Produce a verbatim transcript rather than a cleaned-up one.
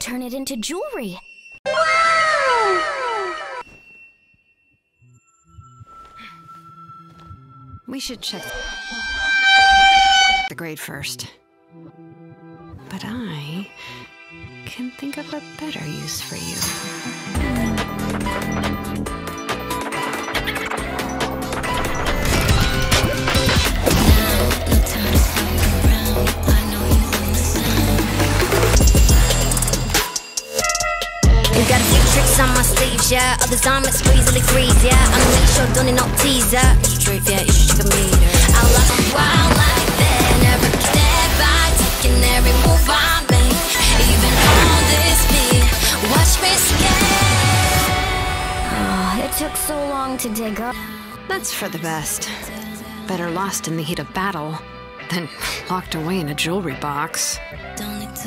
turn it into jewelry. We should check the grade first. But I can think of a better use for you. Got a few tricks on my sleeves, yeah. Others I'm squeezily freeze, yeah. I'm make sure don't need no teaser. You should trip, yeah, you should check a meter. I'll last a while like that. Never step back, taking every move I make. Even on this beat, watch me skate. Oh, it took so long to dig up. That's for the best. Better lost in the heat of battle than locked away in a jewelry box. Don't need to